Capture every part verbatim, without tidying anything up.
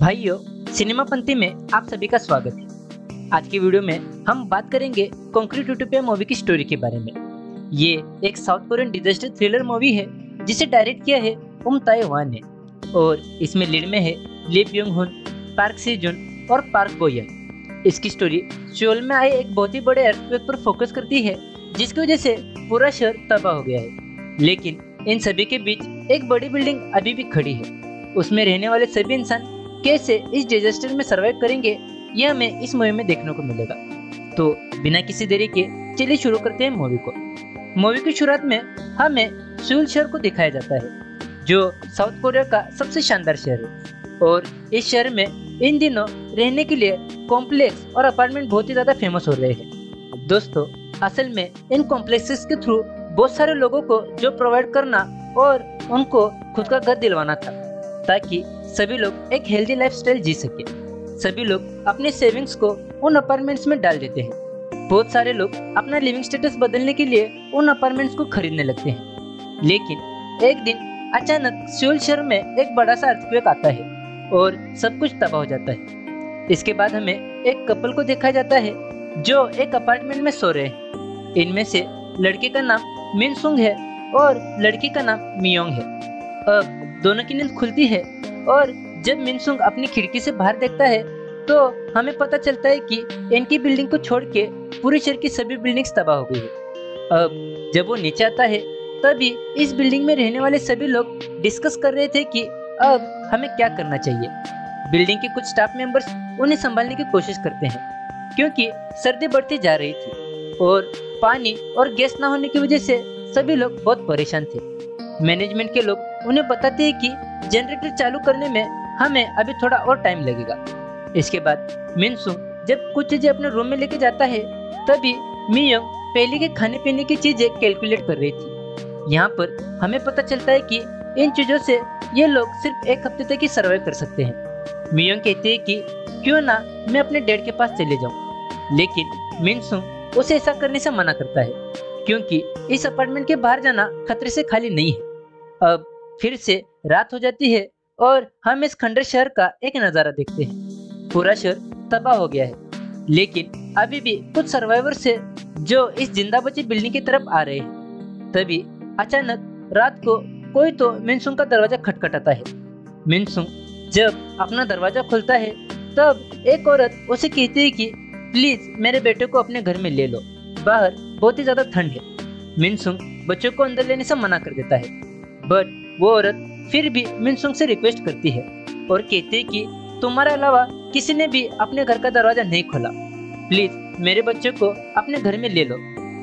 भाइयों, सिनेमा पंथी में आप सभी का स्वागत है। आज की वीडियो में हम बात करेंगे कंक्रीट यूटोपिया मूवी की स्टोरी के बारे में। ये एक south Korean disaster thriller movie है जिसे डायरेक्ट किया है उम ताए हवा ने और इसमें लीड में है ली ब्योंग हुन, पार्क सी जुन और पार्क बो यंग। इसकी स्टोरी सियोल में आए एक बहुत ही बड़े अर्थक्वेक पर फोकस करती है जिसकी वजह से पूरा शहर तबाह हो गया है। लेकिन इन सभी के बीच एक बड़ी बिल्डिंग अभी भी खड़ी है। उसमें रहने वाले सभी इंसान कैसे इस डिजास्टर में सर्वाइव करेंगे यह हमें इस मूवी में देखने को मिलेगा। तो बिना किसी देरी के चलिए शुरू करते हैं मूवी को। मूवी की शुरुआत में हमें सियोल शहर को दिखाया जाता है जो साउथ कोरिया का सबसे शानदार शहर है और इस शहर में इन दिनों रहने के लिए कॉम्प्लेक्स और अपार्टमेंट बहुत ही ज्यादा फेमस हो रहे हैं। दोस्तों, असल में इन कॉम्प्लेक्सेस के थ्रू बहुत सारे लोगों को जॉब प्रोवाइड करना और उनको खुद का घर दिलवाना था ताकि सभी लोग एक हेल्दी लाइफस्टाइल जी सके। सभी लोग अपने सेविंग्स को उन अपार्टमेंट्स में डाल देते हैं। बहुत सारे लोग अपना लिविंग स्टेटस बदलने के लिए उन अपार्टमेंट्स को खरीदने लगते हैं। लेकिन एक दिन अचानक सियोल शहर में एक बड़ा सा अर्थक्वेक आता है और सब कुछ तबाह हो जाता है। इसके बाद हमें एक कपल को देखा जाता है जो एक अपार्टमेंट में सो रहे हैं। इनमें से लड़के का नाम मिन सुंग है और लड़की का नाम मियोंग है। अब दोनों की नींद खुलती है और जब मिनसुंग अपनी खिड़की से बाहर देखता है तो हमें पता चलता है कि इनकी बिल्डिंग को छोड़ के पूरे शहर की सभी बिल्डिंग्स तबाह हो गई है। अब जब वो नीचे आता है तभी इस बिल्डिंग में रहने वाले सभी लोग डिस्कस कर रहे थे कि अब हमें क्या करना चाहिए। बिल्डिंग के कुछ स्टाफ मेंबर्स उन्हें संभालने की कोशिश करते हैं क्योंकि सर्दी बढ़ती जा रही थी और पानी और गैस न होने की वजह से सभी लोग बहुत परेशान थे। मैनेजमेंट के लोग उन्हें बताते हैं कि जनरेटर चालू करने में हमें अभी थोड़ा और टाइम लगेगा। इसके बाद मिनसुंग जब कुछ चीजें अपने रूम में लेके जाता है तभी मियोंग पहले के खाने पीने की चीजें कैलकुलेट कर रही थी। यहाँ पर हमें पता चलता है कि इन चीजों से ये लोग सिर्फ एक हफ्ते तक ही सर्वाइव कर सकते हैं। मियोंग कहते हैं कि क्यों ना मैं अपने डैड के पास चले जाऊँ, लेकिन मिनसुंग उसे ऐसा करने से मना करता है क्योंकि इस अपार्टमेंट के बाहर जाना खतरे से खाली नहीं है। अब फिर से रात हो जाती है और हम इस खंडर शहर का एक नजारा देखते हैं। पूरा शहर तबाह हो गया है लेकिन अभी भी कुछ सर्वाइवर्स है जो इस जिंदा बची बिल्डिंग की तरफ आ रहे हैं। तभी अचानक रात को कोई तो मिनसुंग का दरवाजा खटखटाता है। मिनसुंग जब अपना दरवाजा खोलता है तब एक औरत उसे कहती है कि प्लीज मेरे बेटे को अपने घर में ले लो, बाहर बहुत ही ज्यादा ठंड है। मिनसुंग बच्चों को अंदर लेने से मना कर देता है बट वो औरत फिर भी मिनसुंग से रिक्वेस्ट करती है और कहती है कि तुम्हारे अलावा किसी ने भी अपने घर का दरवाजा नहीं खोला, प्लीज मेरे बच्चे को अपने घर में ले लो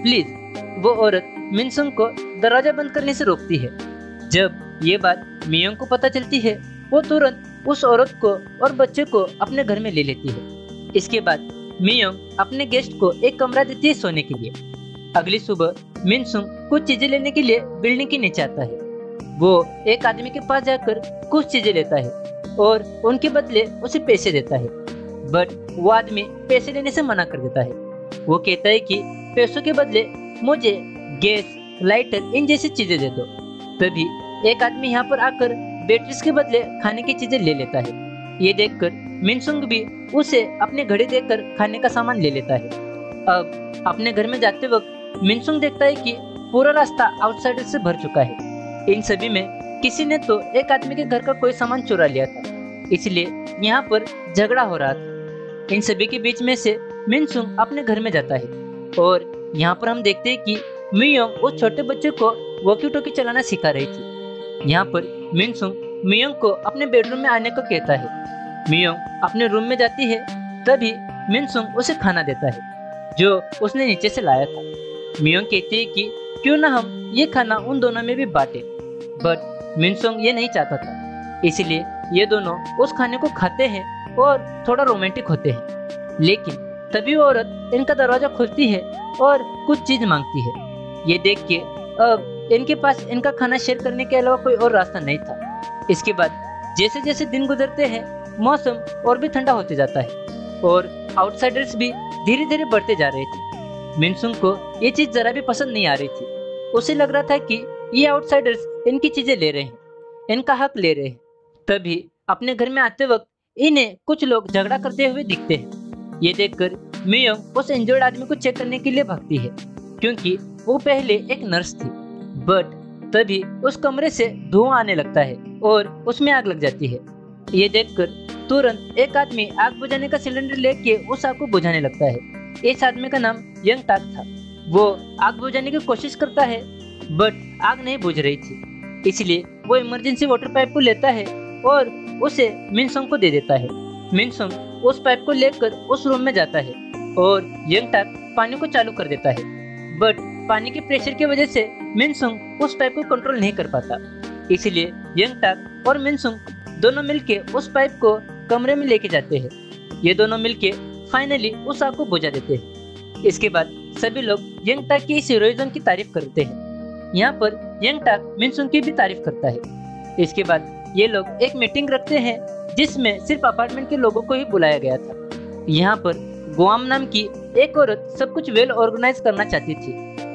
प्लीज। वो औरत मिनसुंग को दरवाजा बंद करने से रोकती है। जब ये बात मियोंग को पता चलती है वो तुरंत उस औरत को और बच्चे को अपने घर में ले लेती है। इसके बाद मियोंग अपने गेस्ट को एक कमरा देती है सोने के लिए। अगली सुबह मिनसुंग कुछ चीजें लेने के लिए बिल्डिंग के नीचे आता है। वो एक आदमी के पास जाकर कुछ चीजें लेता है और उनके बदले उसे पैसे देता है बट वो आदमी पैसे लेने से मना कर देता है। वो कहता है कि पैसों के बदले मुझे गैस, लाइटर इन जैसी चीजें दे दो। तभी एक आदमी यहाँ पर आकर बैटरीज के बदले खाने की चीजें ले लेता है। ये देखकर मिनसुंग भी उसे अपने घड़ी देकर खाने का सामान ले लेता है। अब अपने घर में जाते वक्त मिनसुंग देखता है कि पूरा रास्ता आउटसाइडर से भर चुका है। इन सभी में किसी ने तो एक आदमी के घर का कोई सामान चुरा लिया था, इसलिए यहाँ पर झगड़ा हो रहा था। इन सभी के बीच में से मिनसुंग अपने घर में जाता है और यहाँ पर हम देखते हैं कि मियोंग उस छोटे बच्चे को वॉकी टॉकी चलाना सिखा रही थी। यहाँ पर मिनसुंग मियोंग को अपने बेडरूम में आने को कहता है। मियोंग अपने रूम में जाती है तभी मिनसुंग उसे खाना देता है जो उसने नीचे से लाया था। मियोंग कहती है कि क्यों ना हम ये खाना उन दोनों में भी बांटे, बट मिनसुंग ये नहीं चाहता था, इसलिए ये दोनों उस खाने को खाते हैं और थोड़ा रोमांटिक होते हैं। लेकिन तभी वो औरत इनका दरवाजा खोलती है और कुछ चीज मांगती है। ये देख के अब इनके पास इनका खाना शेयर करने के अलावा कोई और रास्ता नहीं था। इसके बाद जैसे जैसे दिन गुजरते हैं मौसम और भी ठंडा होते जाता है और आउटसाइडर्स भी धीरे धीरे बढ़ते जा रहे थे। मिनसुंग को ये चीज जरा भी पसंद नहीं आ रही थी। उसे लग रहा था कि ये आउटसाइडर्स इनकी चीजें ले रहे हैं, इनका हक ले रहे हैं। तभी अपने घर में आते वक्त इन्हें कुछ लोग झगड़ा करते हुए दिखते हैं। ये देखकर मियोंग उस इंजर्ड आदमी को चेक करने के लिए भागती है, क्योंकि वो पहले एक नर्स थी। बट तभी उस कमरे से धुआं आने लगता है और उसमें आग लग जाती है। ये देखकर तुरंत एक आदमी आग बुझाने का सिलेंडर लेके उस आग को बुझाने लगता है। इस आदमी का नाम यंग टाक था। वो आग बुझाने की कोशिश करता है, बट आग नहीं बुझ रही थी। इसलिए वो इमरजेंसी वाटर पाइप को लेता है और उसे मिनसोंग को दे देता है। मिनसोंग उस पाइप को लेकर उस रूम में जाता है और यंग टाक पानी को चालू कर देता है। बट पानी के प्रेशर की वजह से मिनसोंग उस पाइप को कंट्रोल नहीं कर पाता। इसलिए यंग टाक और मिनसोंग दोनों मिलके उस पाइप को कमरे में लेके जाते हैं। ये दोनों मिलके फाइनली उस आग को बुझा देते हैं। इसके बाद सभी लोग यंग टाक की इस हीरोइज्म की तारीफ करते हैं। यहाँ पर यंग टाक मिनसोंग की भी तारीफ करता है। इसके बाद ये लोग एक मीटिंग रखते हैं जिसमें सिर्फ अपार्टमेंट के लोगों को ही बुलाया गया था। यहाँ पर गुआम नाम की एक औरत सब कुछ वेल ऑर्गेनाइज करना चाहती थी,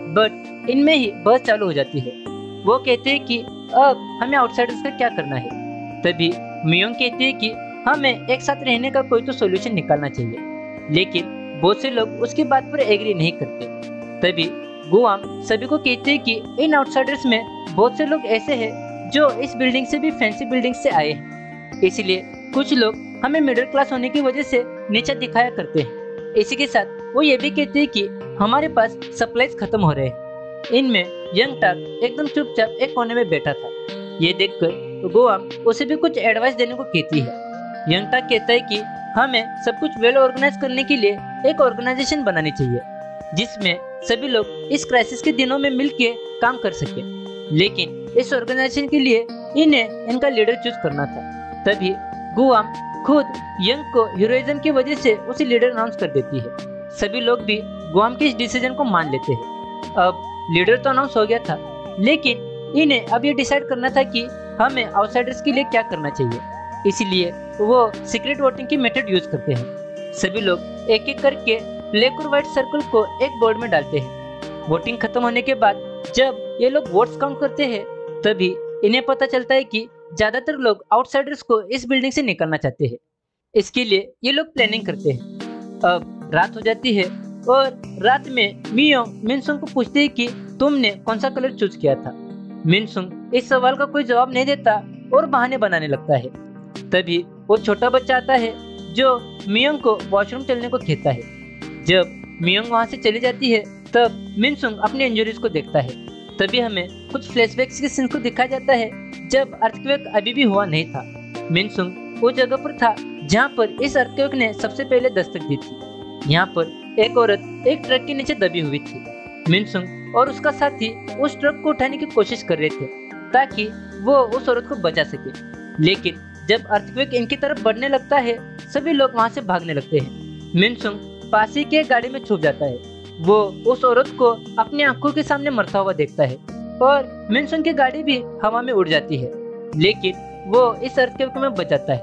बट इनमें ही बहस चालू हो जाती है। वो कहते हैं कि अब हमें आउटसाइडर्स का क्या करना है। तभी मियोंग कहती है कि हमें एक साथ रहने का कोई तो सोल्यूशन निकालना चाहिए, लेकिन बहुत से लोग उसकी बात पर एग्री नहीं करते। तभी गुआम सभी को कहते हैं कि इन आउटसाइडर्स में बहुत से लोग ऐसे हैं जो इस बिल्डिंग से भी फैंसी बिल्डिंग से आए हैं, इसलिए कुछ लोग हमें मिडिल क्लास होने की वजह से नीचा दिखाया करते हैं। इसी के साथ वो ये भी कहते हैं कि हमारे पास सप्लाईज खत्म हो रहे हैं। इनमें यंग टाक एकदम चुपचाप एक कोने में बैठा था। ये देखकर गुआम उसे भी कुछ एडवाइस देने को कहती है। यंग टाक कहता है कि हमें सब कुछ वेल ऑर्गेनाइज करने के लिए एक ऑर्गेनाइजेशन बनानी चाहिए, जिसमें सभी लोग इस क्राइसिस के दिनों में मिलकर काम कर सके। लेकिन इस ऑर्गेनाइजेशन के लिए इन्हें इनका लीडर चूज करना था। तभी गुआम खुद यंग को हीरोइज्म की वजह से उसे लीडर अनाउंस कर देती है। सभी लोग भी गुआम के इस डिसीजन को मान लेते हैं। अब लीडर तो अनाउंस हो गया था, लेकिन इन्हें अब ये डिसाइड करना था कि हमें आउटसाइडर्स के लिए क्या करना चाहिए। इसलिए वो सीक्रेट वोटिंग की मेथड यूज करते हैं। सभी लोग एक एक करके ब्लैक और व्हाइट सर्कल को एक बोर्ड में डालते हैं। वोटिंग खत्म होने के बाद जब ये लोग वोट्स काउंट करते हैं, तभी इन्हें पता चलता है कि ज्यादातर लोग आउटसाइडर्स को इस बिल्डिंग से निकालना चाहते हैं। इसके लिए ये लोग प्लानिंग करते हैं। अब रात हो जाती है और रात में मियोंग मिनसोंग को पूछते हैं कि तुमने कौन सा कलर चूज किया था। मिनसोंग इस सवाल का कोई जवाब नहीं देता और बहाने बनाने लगता है। तभी वो छोटा बच्चा आता है जो मियोंग को वॉशरूम चलने को कहता है। जब मियोंग वहाँ से चली जाती है, तब मिनसोंग अपने इंजरीज को देखता है। तभी हमें कुछ फ्लैशबैक्स के सीन को दिखाया जाता है जब अर्थक्वेक अभी भी हुआ नहीं था। मिनसोंग वो जगह पर था जहाँ पर इस अर्थक्वेक ने सबसे पहले दस्तक दी थी। यहाँ पर एक औरत एक ट्रक के नीचे दबी हुई थी। मिनसोंग और उसका साथी उस ट्रक को उठाने की कोशिश कर रहे थे ताकि वो उस औरत को बचा सके, लेकिन जब अर्थक्वेक इनकी तरफ बढ़ने लगता है, सभी लोग वहाँ से भागने लगते हैं। मिनसोंग पास ही के गाड़ी में छुप जाता है। वो उस औरत को अपनी आंखों के सामने मरता हुआ देखता है और मिनसोंग की गाड़ी भी हवा में उड़ जाती है, लेकिन वो इस अर्थक्वेक में बच जाता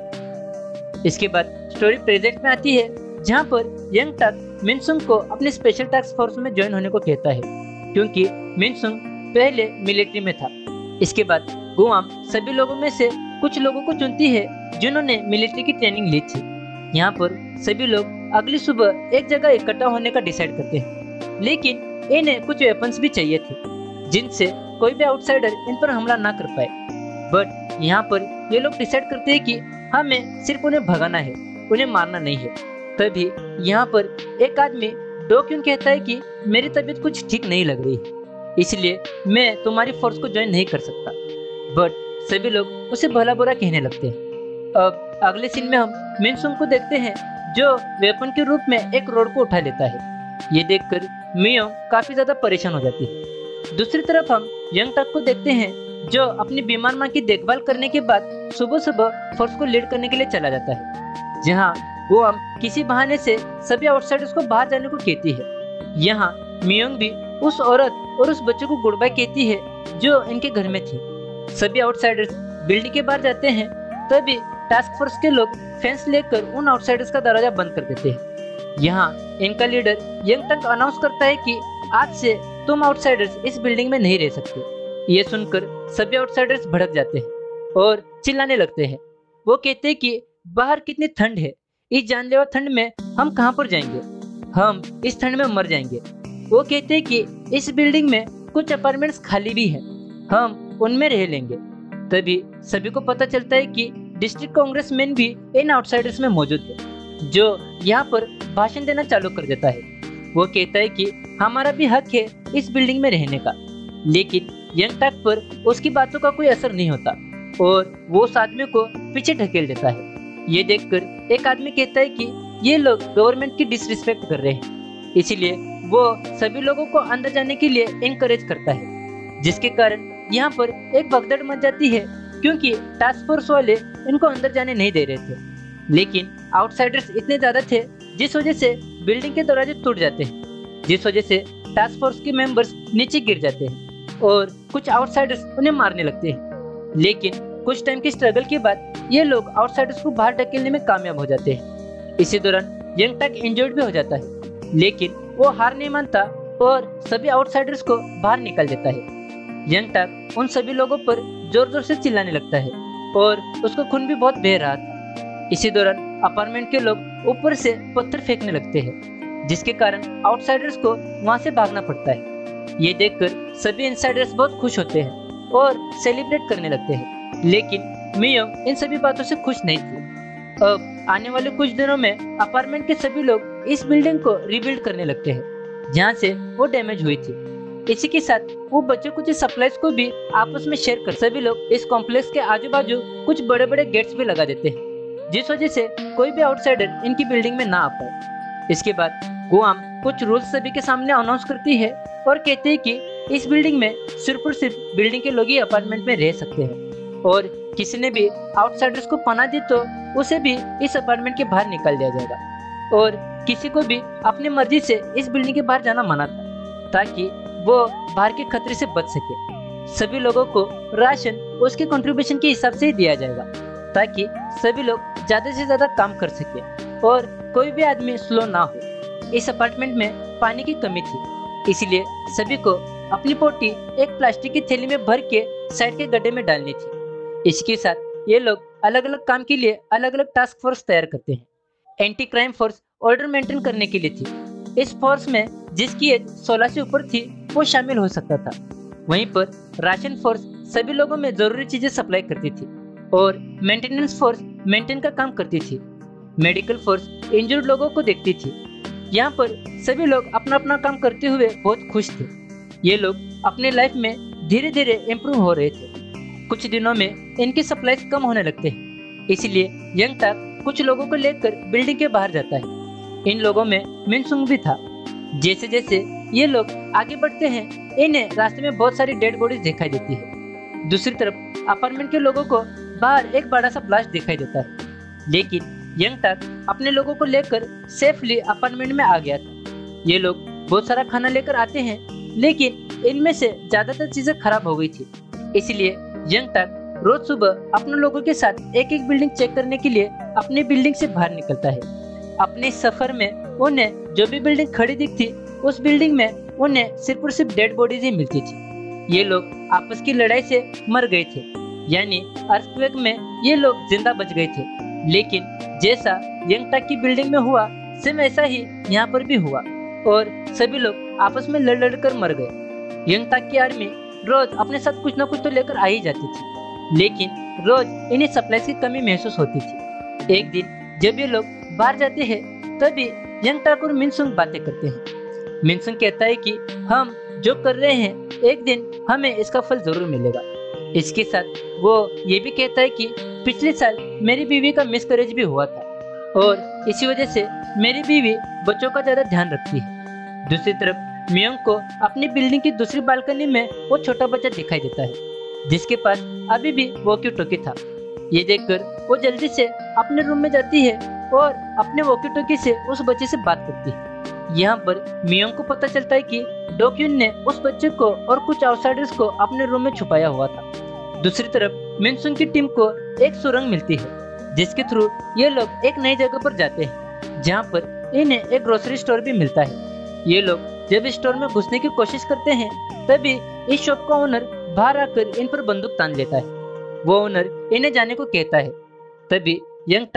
है। इसके बाद स्टोरी प्रेजेंट में आती है, जहाँ पर यंग टाक मिनसोंग को अपने स्पेशल टास्क फोर्स में ज्वाइन होने को कहता है, क्योंकि मिनसोंग पहले मिलिट्री में था। इसके बाद गुआम सभी लोगों में से कुछ लोगों को चुनती है जिन्होंने मिलिट्री की ट्रेनिंग ली थी। यहाँ पर सभी लोग अगली सुबह एक जगह इकट्ठा होने का डिसाइड करते हैं, लेकिन इन्हें कुछ वेपन्स भी चाहिए थे जिनसे कोई भी आउटसाइडर इन पर हमला ना कर पाए। बट यहाँ पर ये लोग डिसाइड करते हैं कि हमें सिर्फ उन्हें भगाना है, उन्हें मारना नहीं है। तभी यहाँ पर एक आदमी डो क्यून कहता है कि मेरी तबीयत कुछ ठीक नहीं लग रही, इसलिए मैं तुम्हारी फोर्स को ज्वाइन नहीं कर सकता। बट सभी लोग उसे भला बुरा कहने लगते हैं। अब अगले सीन में हम मिनसोंग को देखते हैं जो वेपन के रूप में एक रोड को उठा लेता है। ये देखकर मियोंग काफी ज्यादा परेशान हो जाती है। दूसरी तरफ हम यंग टाक को देखते हैं जो अपनी बीमार माँ की देखभाल करने के बाद सुबह सुबह फोर्स को लीड करने के लिए चला जाता है, जहाँ वो हम किसी बहाने से सभी आउटसाइडर्स को बाहर जाने को कहती है। यहाँ मियोंग भी उस औरत और उस बच्चे को गुड बाय कहती है जो इनके घर में थी। सभी आउटसाइडर्स बिल्डिंग के बाहर जाते हैं, तभी टास्क फोर्स के लोग फेंस लेकर उन आउटसाइडर्स का दरवाजा बंद कर देते हैं। यहाँ इनका लीडर यंग टाक अनाउंस करता है कि आज से तुम आउटसाइडर्स इस बिल्डिंग में नहीं रह सकते। ये सुनकर सभी आउटसाइडर्स भड़क जाते हैं और चिल्लाने लगते हैं। वो कहते हैं कि बाहर कितनी ठंड है, इस जानलेवा ठंड में हम कहाँ पर जाएंगे, हम इस ठंड में मर जाएंगे। वो कहते हैं कि इस बिल्डिंग में कुछ अपार्टमेंट्स खाली भी हैं, हम उनमें रह लेंगे। तभी सभी को पता चलता है कि डिस्ट्रिक्ट कांग्रेसमैन भी इन आउटसाइडर्स में मौजूद है, जो यहाँ पर भाषण देना चालू कर देता है। वो कहता है कि हमारा भी हक है इस बिल्डिंग में रहने का, लेकिन यंग टक पर उसकी बातों का कोई असर नहीं होता और वो उस आदमी को पीछे ढकेल देता है। ये देखकर एक आदमी कहता है कि ये लोग गवर्नमेंट की डिसरिस्पेक्ट कर रहे हैं, इसीलिए वो सभी लोगों को अंदर जाने के लिए एनकरेज करता है, जिसके कारण यहाँ पर एक भगदड़ मच जाती है क्योंकि टास्क फोर्स वाले इनको अंदर जाने नहीं दे रहे थे। लेकिन आउटसाइडर्स इतने ज्यादा थे जिस वजह से बिल्डिंग के दरवाजे टूट जाते हैं, जिस वजह से टास्क फोर्स के मेंबर्स नीचे गिर जाते हैं और कुछ आउटसाइडर्स उन्हें मारने लगते हैं। लेकिन कुछ टाइम की स्ट्रगल के बाद ये लोग आउटसाइडर्स को बाहर ढकेलने में कामयाब हो जाते हैं। इसी दौरान यंग टक इंजर्ड भी हो जाता है, लेकिन वो हार नहीं मानता और सभी आउटसाइडर्स को बाहर निकाल देता है। यंग टक उन सभी लोगों पर जोर जोर से चिल्लाने लगता है और उसका खून भी बहुत बह रहा था। इसी दौरान अपार्टमेंट के लोग ऊपर से पत्थर फेंकने लगते हैं, जिसके कारण आउटसाइडर्स को वहां से भागना पड़ता है। ये देखकर सभी इनसाइडर्स बहुत खुश होते हैं और सेलिब्रेट करने लगते हैं, लेकिन मियोंग इन सभी बातों से खुश नहीं थी। अब आने वाले कुछ दिनों में अपार्टमेंट के सभी लोग इस बिल्डिंग को रिबिल्ड करने लगते हैं जहाँ से वो डैमेज हुई थी। इसी के साथ वो बचे कुछ सप्लाईज को भी आपस में शेयर कर सभी लोग इस कॉम्प्लेक्स के आजू बाजू कुछ बड़े बड़े गेट्स भी लगा देते हैं, जिस वजह से कोई भी आउटसाइडर इनकी बिल्डिंग में ना आ पाए। इसके बाद गुआम कुछ रूल्स सभी के सामने अनाउंस करती है और कहते हैं कि इस बिल्डिंग में सिर्फ और सिर्फ बिल्डिंग के लोग ही अपार्टमेंट में रह सकते हैं और किसी ने भी आउटसाइडर्स को पनाह दी तो उसे भी इस अपार्टमेंट के बाहर निकाल दिया जाएगा। और किसी को भी अपनी मर्जी से इस बिल्डिंग के बाहर जाना मना था ताकि वो बाहर के खतरे से बच सके। सभी लोगों को राशन उसके कंट्रीब्यूशन के हिसाब से ही दिया जाएगा ताकि सभी लोग ज्यादा से ज्यादा काम कर सके और कोई भी आदमी स्लो ना हो। इस अपार्टमेंट में पानी की कमी थी, इसलिए सभी को अपनी पोटी एक प्लास्टिक की थैली में भर के साइड के गड्ढे में डालनी थी। इसके साथ ये लोग अलग अलग काम के लिए अलग अलग टास्क फोर्स तैयार करते हैं। Anti crime force order maintain करने के लिए थी। इस फोर्स में जिसकी एज सोलह से ऊपर थी वो शामिल हो सकता था। वहीं पर राशन फोर्स सभी लोगों में जरूरी चीजें सप्लाई करती थी और मेंटेनेंस फोर्स मेंटेन का काम करती थी। मेडिकल फोर्स इंजर्ड लोगों को देखती थी। यहाँ पर सभी लोग अपना अपना काम करते हुए बहुत खुश थे। ये लोग अपने लाइफ में धीरे धीरे इम्प्रूव हो रहे थे। कुछ दिनों में इनकी सप्लाईज कम होने लगते हैं, इसलिए यंग तक कुछ लोगों को लेकर बिल्डिंग के बाहर जाता है। इन लोगों में मिनसुंग भी था। जैसे जैसे ये लोग आगे बढ़ते हैं इन्हें रास्ते में बहुत सारी डेड बॉडीज दिखाई देती है। दूसरी तरफ अपार्टमेंट के लोगों को बाहर एक बड़ा सा ब्लास्ट दिखाई देता है, लेकिन यंग तक अपने लोगों को लेकर सेफली अपार्टमेंट में आ गया था। ये लोग बहुत सारा खाना लेकर आते हैं, लेकिन इनमें से ज्यादातर चीजें खराब हो गई थी। इसलिए यंग तक रोज सुबह अपने लोगों के साथ एक एक बिल्डिंग चेक करने के लिए अपनी बिल्डिंग से बाहर निकलता है। अपने सफर में उन्हें जो भी बिल्डिंग खड़ी दिखती उस बिल्डिंग में उन्हें सिर्फ और सिर्फ डेड बॉडीज ही मिलती थी। ये लोग आपस की लड़ाई से मर गए थे, यानी अर्थक्वेक में ये लोग जिंदा बच गए थे। लेकिन जैसा यंग तक की बिल्डिंग में हुआ सेम ऐसा ही यहाँ पर भी हुआ और सभी लोग आपस में लड़ लड़ कर मर गए। यंग तक की आर्मी रोज अपने साथ कुछ न कुछ तो लेकर आ ही जाती थी, लेकिन रोज इन्हें सप्लाई की कमी महसूस होती थी। एक दिन जब ये लोग बाहर जाते हैं तभी यंग तक और मिनसुंग बातें करते हैं। मिनसुंग कहता है कि हम जो कर रहे हैं एक दिन हमें इसका फल जरूर मिलेगा। इसके साथ वो ये भी कहता है कि पिछले साल मेरी बीवी का मिसकैरेज भी हुआ था और इसी वजह से मेरी बीवी बच्चों का ज्यादा ध्यान रखती है। दूसरी तरफ मियोंग को अपनी बिल्डिंग की दूसरी बालकनी में वो छोटा बच्चा दिखाई देता है जिसके पास अभी भी वॉकी टॉकी था। ये देखकर वो जल्दी से अपने रूम में जाती है और अपने वॉकी टॉकी से उस बच्चे से बात करती है। यहाँ पर मियोंग को पता चलता है कि डोक्यून ने उस बच्चे को और कुछ आउटसाइडर्स को अपने रूम में छुपाया हुआ था। दूसरी तरफ मिनसुंग की टीम को एक सुरंग मिलती है जिसके थ्रू ये लोग एक नई जगह पर जाते हैं जहाँ पर इन्हें एक ग्रोसरी स्टोर भी मिलता है। ये लोग जब इस स्टोर में घुसने की कोशिश करते हैं तभी इस शॉप का ओनर बाहर आकर इन पर बंदूक तान लेता है। वो ओनर इन्हें जाने को कहता है। तभी यंग तक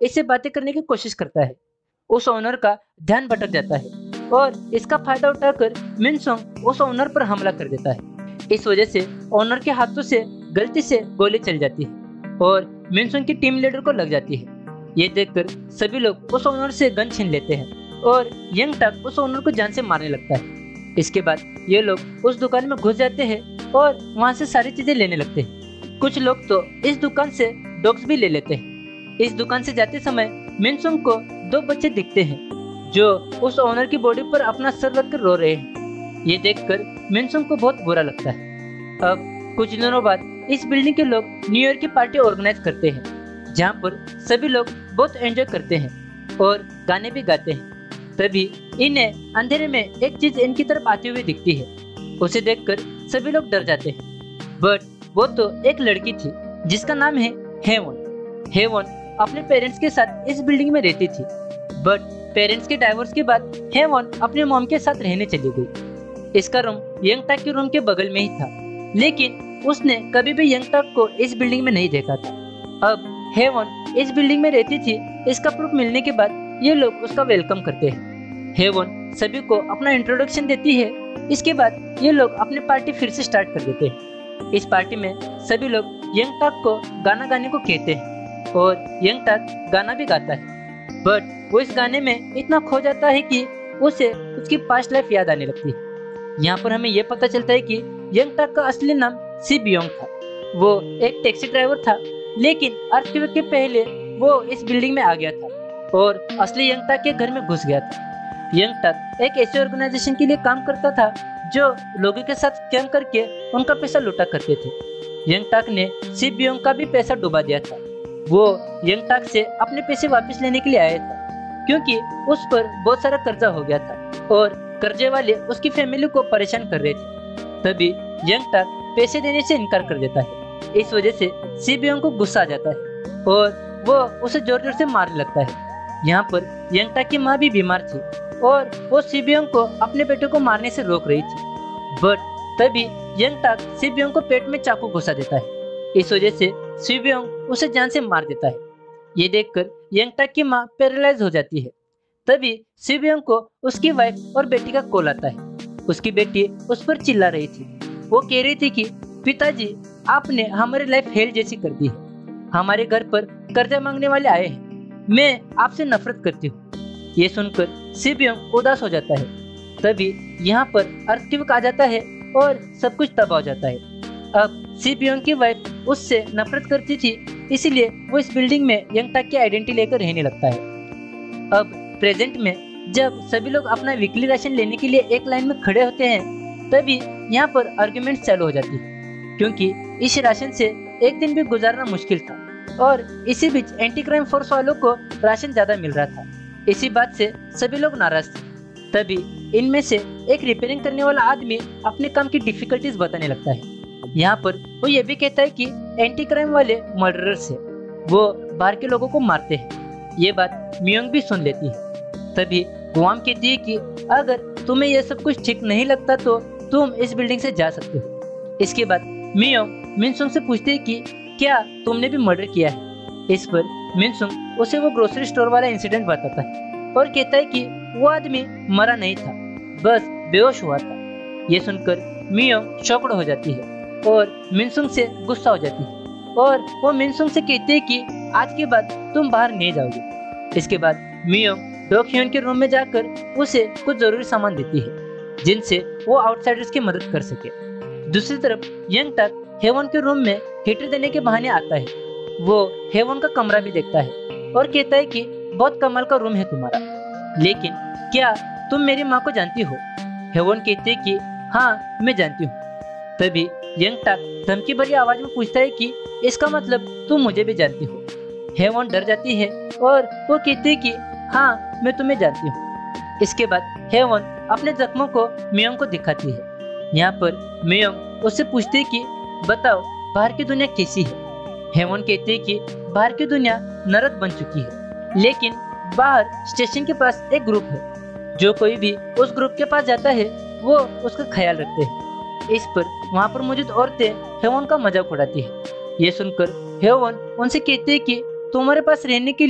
इससे बातें करने की कोशिश करता है। उस ओनर का ध्यान भटक जाता है और इसका फायदा उठाकर मिनसोंग उस ओनर पर हमला कर देता है। इस वजह से ओनर के हाथों से गलती से गोली चल जाती है और मिनसोंग की टीम लीडर को लग जाती है। ये देखकर सभी लोग उस ओनर से गन छीन लेते हैं और यंग टक उस ओनर को जान से मारने लगता है। इसके बाद ये लोग उस दुकान में घुस जाते हैं और वहाँ से सारी चीजें लेने लगते हैं। कुछ लोग तो इस दुकान से डॉग्स भी ले लेते हैं। इस दुकान से जाते समय मिनसोंग को दो बच्चे दिखते हैं जो उस ओनर की बॉडी पर अपना सर रखकर रो रहे हैं। ये देखकर मिनसोंग को बहुत बुरा लगता है। अब कुछ दिनों बाद इस बिल्डिंग के लोग न्यू ईयर की पार्टी ऑर्गेनाइज करते हैं जहाँ पर सभी लोग बहुत एंजॉय करते हैं और गाने भी गाते हैं। तभी इन्हें अंधेरे में एक चीज इनकी तरफ आती हुई दिखती है। उसे देखकर सभी लोग डर जाते हैं। बट वो तो एक लड़की थी जिसका नाम है हेवन। हेवन अपने पेरेंट्स के साथ इस बिल्डिंग में रहती थी। बट पेरेंट्स के डाइवोर्स के बाद हेवन अपने मॉम के साथ रहने चली गई। इसका रूम यंग टक के रूम के बगल में ही था, लेकिन उसने कभी भी यंग टक को इस बिल्डिंग में नहीं देखा था। अब हेवन इस बिल्डिंग में रहती थी, इसका प्रूफ मिलने के बाद ये लोग उसका वेलकम करते हैं। हेवन सभी को अपना इंट्रोडक्शन देती है। इसके बाद ये लोग अपनी पार्टी फिर से स्टार्ट कर देते हैं। इस पार्टी में सभी लोग यंग टक को गाना गाने को कहते हैं और यंग टक गाना भी गाता है। बट वो इस गाने में इतना खो जाता है कि उसे उसकी पास्ट लाइफ याद आने लगती है। यहाँ पर हमें यह पता चलता है कि यंग टक का असली नाम सी बियोंग था। वो एक टैक्सी ड्राइवर था, लेकिन अर्थक्वेक के पहले वो इस बिल्डिंग में आ गया था और असली यंग टक के घर में घुस गया था। यंग टक एक ऐसे ऑर्गेनाइजेशन के लिए काम करता था जो लोगों के साथ स्कैम करके उनका पैसा लूटा करते थे। यंग टक ने सी बियोंग का भी पैसा डुबा दिया था। वो यंग टक से अपने पैसे वापस लेने के लिए आया था, क्योंकि उस पर बहुत सारा कर्जा हो गया था और कर्जे वाले उसकी फैमिली को परेशान कर रहे थे। तभी यंग टक पैसे देने से इनकार कर देता है। इस वजह से सी बियोंग को गुस्सा आ जाता है और वो उसे जोर जोर से मारने लगता है। यहाँ पर यंग टक की माँ भी बीमार थी और वो सी बियोंग को अपने बेटे को मारने से रोक रही थी। बट तभी यंग टक सी बियोंग को पेट में चाकू घुसा देता है। इस वजह से सी बियोंग उसे जान से मार देता है। ये देखकर यंग टक की माँ पैरालाइज हो जाती है। तभी सी बियोंग को उसकी वाइफ और बेटी का कॉल आता है। उसकी बेटी उस पर चिल्ला रही थी। वो कह रही थी कि पिताजी, आपने हमारी लाइफ हेल जैसी कर दी है। हमारे घर पर कर्जा मांगने वाले आए हैं। मैं आपसे नफरत करती हूँ। ये सुनकर सी बियोंग उदास हो जाता है। तभी यहाँ पर अर्थक्वेक आ जाता है और सब कुछ तबाह हो जाता है। अब सी बियोंग की वाइफ उससे नफरत करती थी, इसलिए वो इस बिल्डिंग में यंग टक की आइडेंटिटी लेकर रहने लगता है। अब प्रेजेंट में जब सभी लोग अपना वीकली राशन लेने के लिए एक लाइन में खड़े होते हैं, तभी यहाँ पर आर्ग्यूमेंट चालू हो जाती है, क्योंकि इस राशन से एक दिन भी गुजारना मुश्किल था और इसी बीच एंटी क्राइम फोर्स वालों को राशन ज्यादा मिल रहा था। इसी बात से सभी लोग नाराज थे। तभी इनमें से एक रिपेयरिंग करने वाला आदमी अपने काम की डिफिकल्टीज बताने लगता है। यहाँ पर वो ये भी कहता है कि एंटी क्राइम वाले मर्डरर्स है, वो बाहर के लोगों को मारते हैं। ये बात मियोंग भी सुन लेती है। तभी गुआम कहती है कि अगर तुम्हें यह सब कुछ ठीक नहीं लगता तो तुम इस बिल्डिंग से जा सकते हो। इसके बाद मियोंग मिनसुंग से पूछती है कि क्या तुमने भी मर्डर किया है। इस पर मिनसुंग उसे वो ग्रोसरी स्टोर वाला इंसिडेंट बताता है और कहता है कि वो आदमी मरा नहीं था, बस बेहोश हुआ था। ये सुनकर मियोंग शॉक्ड हो जाती है और मिनसुंग से गुस्सा हो जाती है और वो मिनसुंग से कहती है कि आज के बाद तुम बाहर नहीं जाओगे। इसके बाद मियोंग डॉक ह्यून के रूम में जाकर उसे कुछ जरूरी सामान देती है जिनसे वो आउटसाइडर्स की मदद कर सके। दूसरी तरफ यंग टक हेवन के रूम में हीटर देने के बहाने आता है। वो हेवन का कमरा भी देखता है और कहता है कि बहुत कमाल का रूम है तुम्हारा, लेकिन क्या तुम मेरी माँ को जानती हो। हेवन कहती है कि हाँ मैं जानती हूँ। तभी यंग टक धमकी भरी आवाज में पूछता है कि इसका मतलब तुम मुझे भी जानती हो। हेवन डर जाती है और वो कहती है कि हाँ मैं तुम्हें जानती हूँ। इसके बाद हेवन अपने जख्मों को मियोंग को दिखाती है। यहाँ पर मियोंग उससे पूछती है कि बताओ बाहर की दुनिया कैसी है। हेवन कहती है कि बाहर की दुनिया नरक बन चुकी है, लेकिन बाहर स्टेशन के पास एक ग्रुप है। जो कोई भी उस ग्रुप के पास जाता है वो उसका ख्याल रखते हैं। इस पर वहाँ पर मौजूद औरतें हेवन का मजाक उड़ाती है। ये सुनकर हेवन उनसे कहती है कि तुम्हारे पास रहने के लिए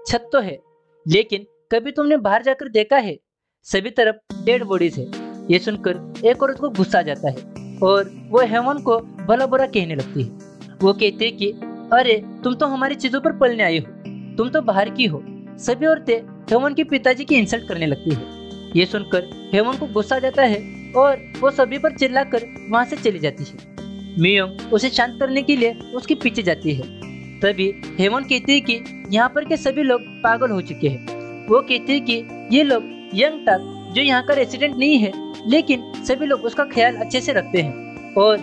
छत तो है, लेकिन कभी तुमने बाहर जाकर देखा है? सभी तरफ डेड बॉडीज है। ये सुनकर एक औरत को गुस्सा आ जाता है और वो हेवन को भला बुरा कहने लगती है। वो कहते हैं कि अरे तुम तो हमारी चीजों पर पलने आई हो, तुम तो बाहर की हो। सभी औरतें हेवन के पिताजी की इंसल्ट करने लगती है। ये सुनकर हेवन को गुस्सा आ जाता है और वो सभी पर चिल्लाकर वहां से चली जाती है। मियोंग उसे शांत करने के लिए उसके पीछे जाती है। तभी हेवन कहती है कि यहाँ पर के सभी लोग पागल हो चुके हैं। वो कहते हैं कि ये लोग यंग टक जो यहाँ का रेसिडेंट नहीं है, लेकिन सभी लोग उसका ख्याल अच्छे से रखते हैं और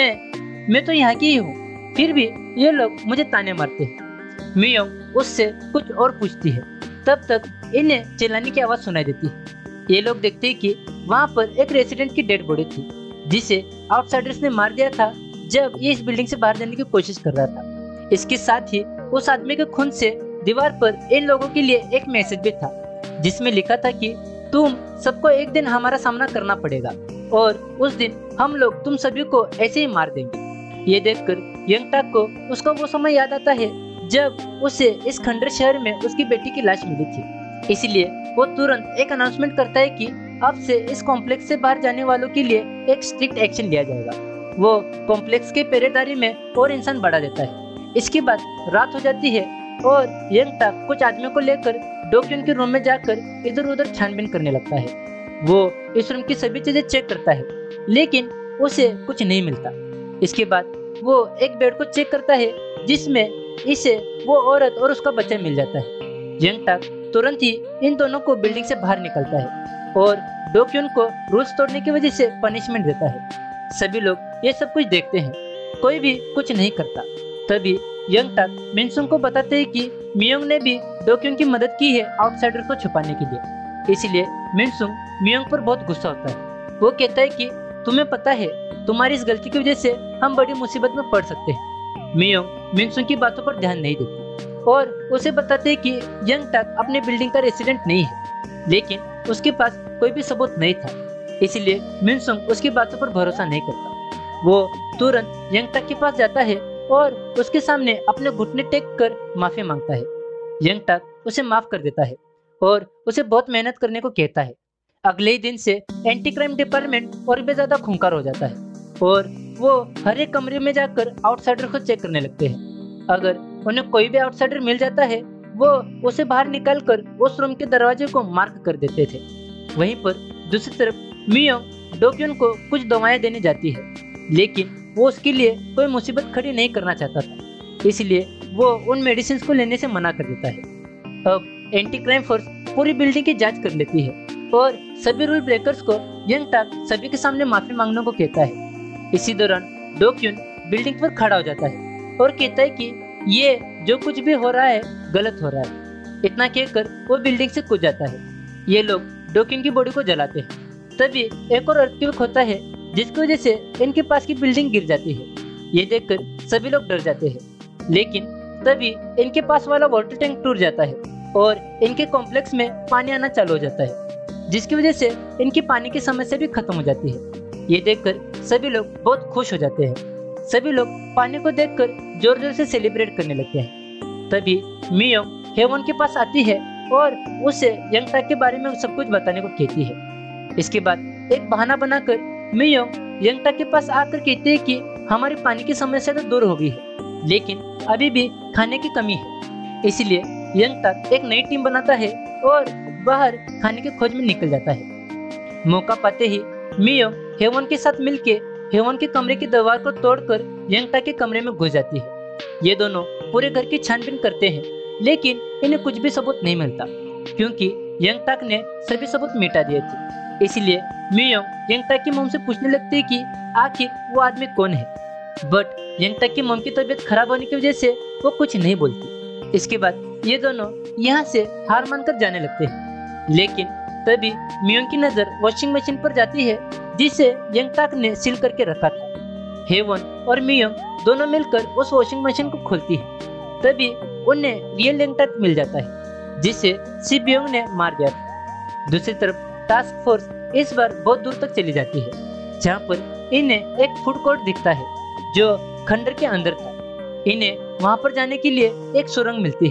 मैं मैं तो यहाँ की ही हूँ, फिर भी ये लोग मुझे ताने मारते हैं। मियोंग उससे कुछ और पूछती है। तब तक इन्हें चिल्लाने की आवाज सुनाई देती है। ये लोग देखते हैं कि वहाँ पर एक रेसिडेंट की डेड बॉडी थी, जिसे आउटसाइडर्स ने मार दिया था जब ये इस बिल्डिंग से बाहर जाने की कोशिश कर रहा था। इसके साथ ही उस आदमी के खून से दीवार पर इन लोगों के लिए एक मैसेज भी था, जिसमें लिखा था कि तुम सबको एक दिन हमारा सामना करना पड़ेगा और उस दिन हम लोग तुम सभी को ऐसे ही मार देंगे। ये देखकर यंग टक को उसका वो समय याद आता है जब उसे इस खंडर शहर में उसकी बेटी की लाश मिली थी। इसलिए वो तुरंत एक अनाउंसमेंट करता है कि अब से इस कॉम्प्लेक्स से बाहर जाने वालों के लिए एक स्ट्रिक्ट एक्शन लिया जाएगा। वो कॉम्प्लेक्स के पहरेदारी में और इंसान बढ़ा देता है। इसके बाद रात हो जाती है और यंग टक कुछ आदमियों को लेकर डोक्यून के रूम में जाकर इधर उधर छानबीन करने लगता है। वो इस रूम की सभी चीजें चेक करता है, लेकिन उसे कुछ नहीं मिलता। इसके बाद वो एक बेड को चेक करता है, जिसमें इसे वो औरत और उसका बच्चा मिल जाता है। यंग टक तुरंत ही इन दोनों को बिल्डिंग से बाहर निकलता है और डोक्यून को रूल्स तोड़ने की वजह से पनिशमेंट देता है। सभी लोग ये सब कुछ देखते हैं, कोई भी कुछ नहीं करता। तभी यंग टक मिनसुंग को बताते हैं कि मियोंग ने भी डोक्यून की मदद की है आउटसाइडर को छुपाने के लिए। इसलिए मिनसुंग मियोंग पर बहुत गुस्सा होता है। वो कहता है कि तुम्हें पता है तुम्हारी इस गलती की वजह से हम बड़ी मुसीबत में पड़ सकते हैं। मियोंग मिनसुंग की बातों पर ध्यान नहीं देती और उसे बताते हैं कि यंग टक अपने बिल्डिंग का रेसिडेंट नहीं है, लेकिन उसके पास कोई भी सबूत नहीं था। इसलिए मिनसुंग उसकी बातों पर भरोसा नहीं करता। वो तुरंत यंग टक के पास जाता है और उसके सामने अपने घुटने टेक कर माफी मांगता है। यंग टक उसे माफ कर देता है और उसे बहुत मेहनत करने को कहता है। अगले ही दिन से एंटी क्राइम डिपार्टमेंट और भी ज्यादा खूंखार हो जाता है और वो हर एक कमरे में जाकर आउटसाइडर को चेक करने लगते हैं। अगर उन्हें कोई भी आउटसाइडर मिल जाता है, वो उसे बाहर निकालकर उस रूम के दरवाजे को मार्क कर देते थे। वहीं पर दूसरी तरफ मियोंग डोक्यून को कुछ दवाएं देने जाती है, लेकिन वो उसके लिए कोई मुसीबत खड़ी नहीं करना चाहता था, इसलिए वो उन मेडिसिन को लेने से मना कर देता है। अब एंटी क्राइम फोर्स पूरी बिल्डिंग की जांच कर लेती है और सभी रूल ब्रेकर्स को यंग टक सभी के सामने माफी मांगने को कहता है। इसी दौरान डोक्यून बिल्डिंग पर खड़ा हो जाता है और कहता है कि ये जो कुछ भी हो रहा है गलत हो रहा है। इतना कहकर वो बिल्डिंग से कूद जाता है। ये लोग डोक्यून की बॉडी को जलाते हैं। तभी एक और अर्थक्वेक होता है, जिसकी वजह से इनके पास की बिल्डिंग गिर जाती है। ये देखकर सभी लोग डर जाते हैं, लेकिन तभी इनके पास वाला वाटर टैंक टूट जाता है और इनके कॉम्प्लेक्स में पानी आना चालू हो जाता है, जिसकी वजह से इनकी पानी की समस्या भी खत्म हो जाती है। ये देखकर सभी लोग बहुत खुश हो जाते हैं। सभी लोग पानी को देखकर जोर जोर से सेलिब्रेट करने लगते हैं। तभी मियोंग हेवन के पास आती है और उसे यंग टक के बारे में सब कुछ बताने को कहती है। इसके बाद एक बहाना बनाकर मियोंग यंग टक के पास आकर कहती है कि हमारी पानी की समस्या तो दूर हो गई है, लेकिन अभी भी खाने की कमी है। इसलिए यंग टक एक नई टीम बनाता है और बाहर खाने की खोज में निकल जाता है। मौका पाते ही मियोंग हेवन के साथ मिलके हेवन के कमरे की दीवार को तोड़कर यंग टक के कमरे में घुस जाती है। ये दोनों पूरे घर की छानबीन करते हैं, लेकिन इन्हें कुछ भी सबूत नहीं मिलता, क्योंकि यंग टक ने सभी सबूत मिटा दिए थे। इसलिए मियोंग यंग टक की मॉम से पूछने लगती है कि आखिर वो आदमी कौन है, बट यंग टक की मॉम की तबीयत खराब होने की वजह से वो कुछ नहीं बोलती। इसके बाद ये दोनों यहाँ से हार मानकर जाने लगते हैं, लेकिन तभी मियोंग की नजर वॉशिंग मशीन पर जाती है, जिसे यंग टक ने सील करके रखा था। हेवन और मियोंग दोनों मिलकर उस वॉशिंग मशीन को खोलती है। तभी उन्हें रियल यंग टक मिल जाता है, जिसे सिबियोंग ने मार दिया था। दूसरी तरफ टास्क फोर्स इस बार बहुत दूर तक चली जाती है, जहाँ पर इन्हें एक फूड कोर्ट दिखता है जो खंडर के अंदर था। इन्हें वहाँ पर जाने के लिए एक सुरंग मिलती है।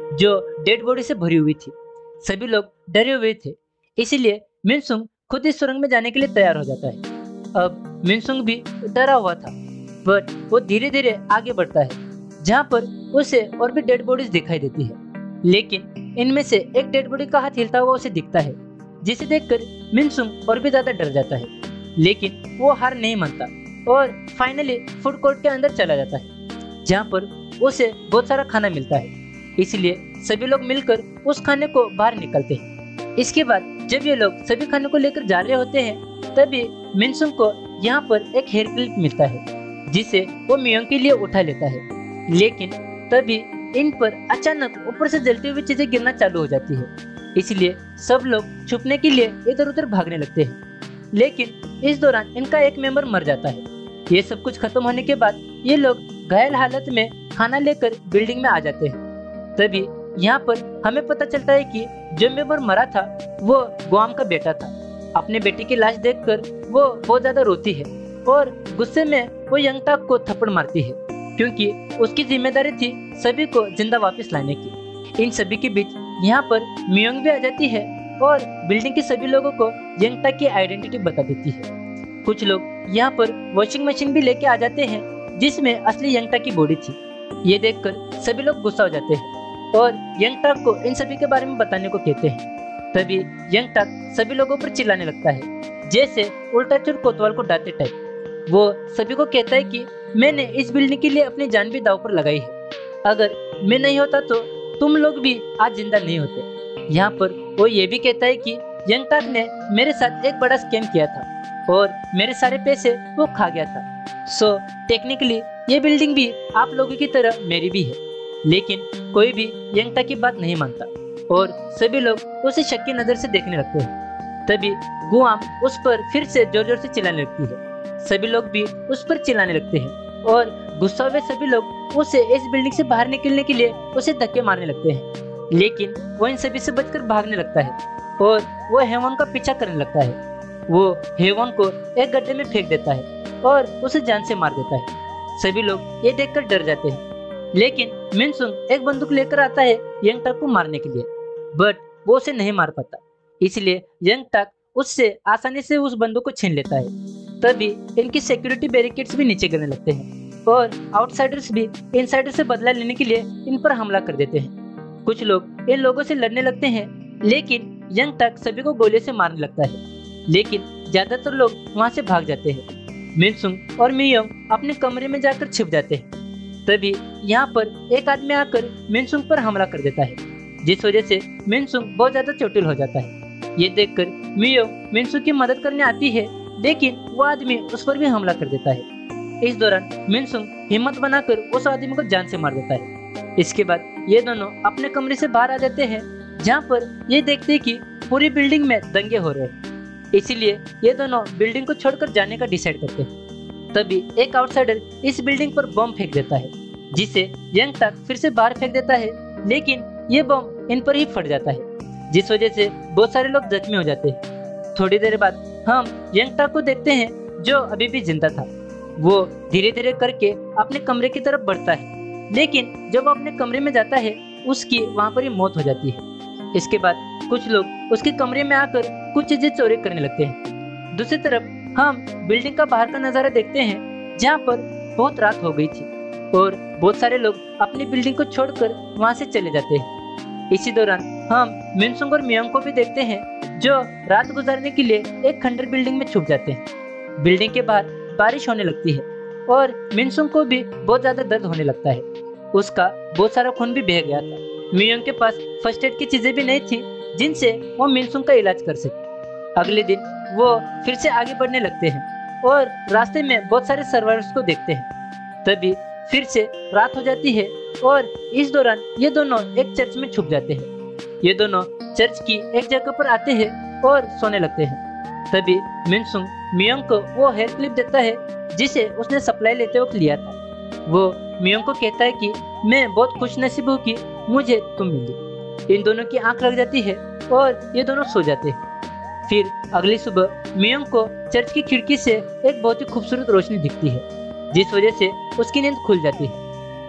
जो डेड बॉडी से भरी हुई थी। सभी लोग डरे हुए थे, इसीलिए मिनसुंग खुद इस सुरंग में जाने के लिए तैयार हो जाता है। अब मिनसुंग भी डरा हुआ था, बट वो धीरे धीरे आगे बढ़ता है, जहाँ पर उसे और भी डेड बॉडीज दिखाई देती है। लेकिन इनमें से एक डेड बॉडी का हाथ हिलता हुआ उसे दिखता है, जिसे देखकर मिनसुंग और भी ज्यादा डर जाता है। लेकिन वो हार नहीं मानता और फाइनली फूड कोर्ट के अंदर चला जाता है, जहाँ पर उसे बहुत सारा खाना मिलता है। इसलिए सभी लोग मिलकर उस खाने को बाहर निकलते हैं। इसके बाद जब ये लोग सभी खाने को लेकर जा रहे होते हैं, तभी मिनसुंग को यहाँ पर एक हेयर क्लिप मिलता है, जिसे वो मियोंग के लिए उठा लेता है। लेकिन तभी इन पर अचानक ऊपर से जलती हुई चीजें गिरना चालू हो जाती है, इसलिए सब लोग छुपने के लिए इधर उधर भागने लगते हैं। लेकिन इस दौरान इनका एक मेंबर मर जाता है। ये सब कुछ खत्म होने के बाद ये लोग घायल हालत में खाना लेकर बिल्डिंग में आ जाते हैं। तभी यहाँ पर हमें पता चलता है कि जो मेंबर मरा था वो गुआम का बेटा था। अपने बेटे की लाश देखकर वो बहुत ज्यादा रोती है और गुस्से में वो यंगटाक को थप्पड़ मारती है, क्योंकि उसकी जिम्मेदारी थी सभी को जिंदा वापस लाने की। इन सभी के बीच यहाँ पर मियोंग भी आ जाती है और बिल्डिंग के सभी लोगों को यंगटाक की आइडेंटिटी बता देती है। कुछ लोग यहाँ पर वॉशिंग मशीन भी लेके आ जाते हैं, जिसमें असली यंगटाक की बॉडी थी। ये देखकर सभी लोग गुस्सा हो जाते हैं और यंगटाक को इन सभी के बारे में बताने को कहते हैं। तभी यंगटाक सभी लोगों पर चिल्लाने लगता है, जैसे उल्टा चोर कोतवाल को डांटे टाइप। वो सभी को कहता है कि मैंने इस बिल्डिंग के लिए अपनी जान भी दांव पर लगाई है। अगर मैं नहीं होता तो तुम लोग भी आज जिंदा नहीं होते। यहाँ पर वो ये भी कहता है कि यंगटाक ने मेरे साथ एक बड़ा स्कैम किया था और मेरे सारे पैसे वो खा गया था। सो टेक्निकली ये बिल्डिंग भी आप लोगों की तरह मेरी भी है। लेकिन कोई भी यंगटाक की बात नहीं मानता और सभी लोग उसे शक की नजर से देखने लगते हैं। तभी गुआम उस पर फिर से जोर जोर से चिल्लाने लगती है। सभी लोग भी उस पर चिल्लाने लगते हैं और गुस्सा हुए सभी लोग उसे इस बिल्डिंग से बाहर निकलने के लिए उसे धक्के मारने लगते हैं। लेकिन वो इन सभी से बचकर भागने लगता है और वो हेवॉन का पीछा करने लगता है। वो हेवॉन को एक गड्ढे में फेंक देता है और उसे जान से मार देता है। सभी लोग ये देखकर डर जाते हैं। लेकिन मिनसुंग एक बंदूक लेकर आता है यंगटाक को मारने के लिए, बट वो उसे नहीं मार पाता। इसलिए यंगटाक उससे आसानी से उस बंदूक को छीन लेता है। तभी इनकी सिक्योरिटी बैरिकेड्स भी नीचे गिरने लगते हैं और आउटसाइडर्स भी इनसाइडर से बदला लेने के लिए इन पर हमला कर देते हैं। कुछ लोग इन लोगों से लड़ने लगते हैं, लेकिन यंगटाक सभी को गोली से मारने लगता है। लेकिन ज्यादातर लोग वहाँ से भाग जाते हैं। मिनसुंग और मियोंग अपने कमरे में जाकर छिप जाते हैं। तभी यहाँ पर एक आदमी आकर मिनसुंग पर हमला कर देता है, जिस वजह से मिनसुंग बहुत ज्यादा चोटिल हो जाता है। ये देखकर मियोंग मिनसुंग की मदद करने आती है, लेकिन वो आदमी उस पर भी हमला कर देता है। इस दौरान मिनसुंग हिम्मत बनाकर उस आदमी को जान से मार देता है। इसके बाद ये दोनों अपने कमरे से बाहर आ जाते हैं, जहाँ पर ये देखते हैं कि पूरी बिल्डिंग में दंगे हो रहे हैं। इसीलिए ये दोनों बिल्डिंग को छोड़कर जाने का डिसाइड करते हैं। तभी एक आउटसाइडर इस बिल्डिंग पर बम फेंक देता है, जिसे यंगटाक फिर से बाहर फेंक देता है, लेकिन ये बम इन पर ही फट जाता है, जिस वजह से बहुत सारे लोग जख्मी हो जाते हैं। थोड़ी देर बाद हम यंगटाक को देखते हैं, जो अभी भी जिंदा था। वो धीरे धीरे करके अपने कमरे की तरफ बढ़ता है, लेकिन जब वो अपने कमरे में जाता है उसकी वहाँ पर ही मौत हो जाती है। इसके बाद कुछ लोग उसके कमरे में आकर कुछ चीजें चोरी करने लगते हैं। दूसरी तरफ हम बिल्डिंग का बाहर का नजारा देखते हैं, जहाँ पर बहुत रात हो गई थी और बहुत सारे लोग अपनी बिल्डिंग को छोड़कर वहाँ से चले जाते हैं। इसी दौरान हम मिनसुंग और मियोंग को भी देखते हैं, जो रात गुजारने के लिए एक खंडर बिल्डिंग में छुप जाते हैं। बिल्डिंग के बाहर बारिश होने लगती है और मिनसुंग को भी बहुत ज्यादा दर्द होने लगता है। उसका बहुत सारा खून भी बह गया था। मियोंग के पास फर्स्ट एड की चीजें भी नहीं थी, जिनसे वो मिनसुंग का इलाज कर सके। अगले दिन वो फिर से आगे बढ़ने लगते हैं और रास्ते में बहुत सारे सर्वाइवर्स को देखते हैं। तभी फिर से रात हो जाती है और इस दौरान ये दोनों एक चर्च में छुप जाते हैं। ये दोनों चर्च की एक जगह पर आते हैं और सोने लगते हैं। तभी मिनसुंग मियोंग को वो हेयर क्लिप देता है, जिसे उसने सप्लाई लेते वक्त लिया था। वो मियोंग को कहता है कि मैं बहुत खुशनसीब हूँ कि मुझे तुम मिली। इन दोनों की आंख लग जाती है और ये दोनों सो जाते हैं। फिर अगली सुबह मियोंग को चर्च की खिड़की से एक बहुत ही खूबसूरत रोशनी दिखती है, जिस वजह से उसकी नींद खुल जाती है।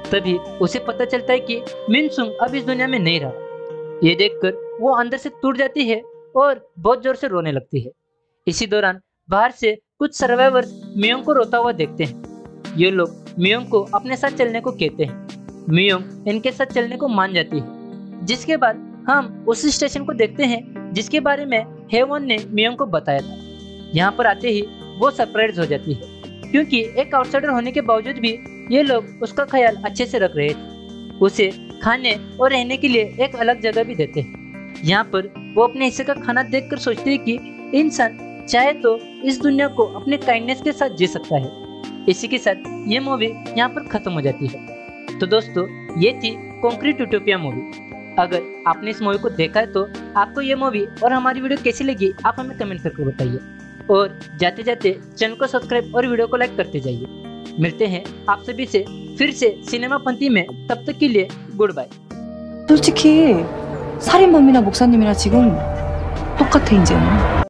तभी उसे पता चलता है कि मिनसुंग अब इस दुनिया में नहीं रहा। ये देखकर वो अंदर से टूट जाती है और बहुत जोर से रोने लगती है। इसी दौरान बाहर से कुछ सर्वाइवर्स मियोंग को रोता हुआ देखते हैं। ये लोग मियोंग को अपने साथ चलने को कहते हैं। मियोंग इनके साथ चलने को मान जाती है, जिसके बाद हम उस स्टेशन को देखते हैं जिसके बारे में हेवॉन ने मियोंग को बताया था। यहाँ पर आते ही वो सरप्राइज हो जाती है, क्योंकि एक आउटसाइडर होने के बावजूद भी ये लोग उसका ख्याल अच्छे से रख रहे थे। उसे खाने और रहने के लिए एक अलग जगह भी देते हैं। यहाँ पर वो अपने हिस्से का खाना देखकर सोचती है कि इंसान चाहे तो इस दुनिया को अपने काइंडनेस के साथ जी सकता है। इसी के साथ ये मूवी यहाँ पर खत्म हो जाती है। तो दोस्तों, ये थी कॉन्क्रीट यूटोपिया मूवी। अगर आपने इस मूवी को देखा है तो आपको ये मूवी और हमारी वीडियो कैसी लगी आप हमें कमेंट करके बताइए, और जाते जाते चैनल को सब्सक्राइब और वीडियो को लाइक करते जाइए। मिलते हैं आप सभी से फिर से सिनेमा पंथी में, तब तक के लिए गुड बाय। 솔직히 살인범이나 목사님이나 지금 똑같아 이제는.